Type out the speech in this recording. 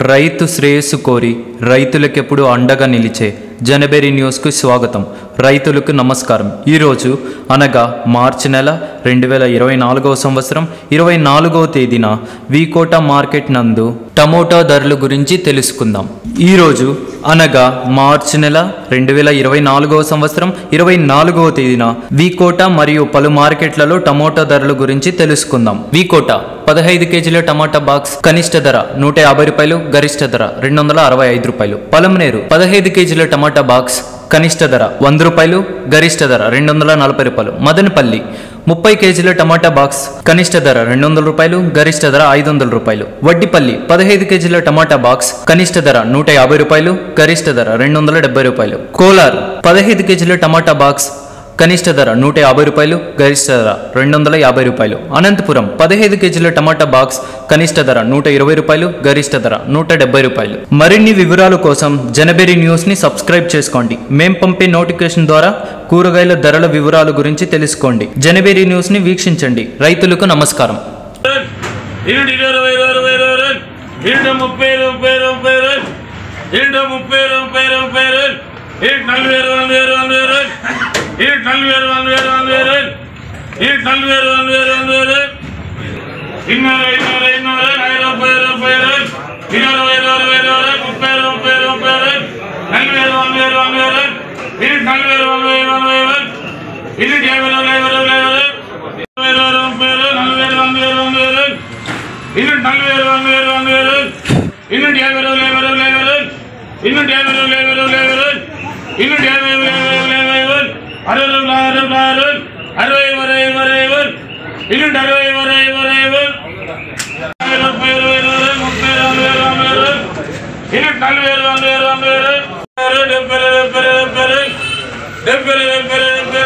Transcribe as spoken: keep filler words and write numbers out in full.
రైతు శ్రేయస్సు కోరి రైతులకెప్పుడు అండగా నిలిచే జనబెరి న్యూస్కు స్వాగతం. రైతులకు నమస్కారం. ఈరోజు అనగా మార్చి నెల రెండు వేల ఇరవై నాలుగవ సంవత్సరం ఇరవై నాలుగవ తేదీన వీకోట మార్కెట్ నందు టమోటా ధరల గురించి తెలుసుకుందాం. ఈరోజు అనగా మార్చి నెల రెండు వేల ఇరవై నాలుగవ సంవత్సరం ఇరవై నాలుగవ తేదీన వీకోట మరియు పలు మార్కెట్లలో టమోటా ధరల గురించి తెలుసుకుందాం. వీకోట పదహైదు కేజీల టమాటా బాక్స్ కనిష్ట ధర నూట యాభై రూపాయలు, గరిష్ట ధర రెండు వందల అరవై ఐదు రూపాయలు. పలమనేరు పదహైదు కేజీల టమాటా బాక్స్ కనిష్ట ధర వంద రూపాయలు, గరిష్ట ధర రెండు వందల నలభై రూపాయలు. మదనపల్లి ముప్పై కేజీల టమాటా బాక్స్ కనిష్ట ధర రెండు వందల రూపాయలు, గరిష్ట ధర ఐదు వందల రూపాయలు. వడ్డిపల్లి పదహైదు కేజీల టమాటా బాక్స్ కనిష్ట ధర నూట యాభై రూపాయలు, గరిష్ట ధర రెండు వందల డెబ్బై రూపాయలు. కోలార్ పదహైదు కేజీల టమాటా బాక్స్ కనిష్ట ధర నూట యాభై రూపాయలు, గరిష్ట ధర రెండు వందల యాభై రూపాయలు. అనంతపురం పదహైదు కేజీల టమాటా బాక్స్ కనిష్ట ధర నూట ఇరవై రూపాయలు, గరిష్ట ధర నూట డెబ్బై రూపాయలు. మరిన్ని వివరాల కోసం జనబెరి న్యూస్ ని సబ్స్క్రైబ్ చేసుకోండి. మేం పంపే నోటిఫికేషన్ ద్వారా కూరగాయల ధరల వివరాల గురించి తెలుసుకోండి. జనబెరి న్యూస్ ని వీక్షించండి. రైతులకు నమస్కారం. एक नल वेर वन वेर वन वेर एक नल वेर वन वेर वन वेर इन्नर इन्नर इन्नर आयरो पेरो पेरो इन्नर वेर वन वेर वन पेरो पेरो पेरो नल वेर वन वेर वन वेर एक नल वेर वन वेर वन वेर इन्नर या वेर वन वेर वन वेर वेर वन पेरो नल वेर वन वेर वन वेर इन्नर नल वेर वन वेर वन वेर इन्नर या वेर वन वेर वन वेर इन्नर या वेर वन वेर वन वेर इन्नर या वेर वन वेर अरे अरे अरे अरे वरे वरे वर इनु डरे वरे वरे वर अरे पेरो वरे मुक्ते वरे वरे इनु डल वरे वरे वरे अरे डे पेरे पेरे पेरे डे पेरे पेरे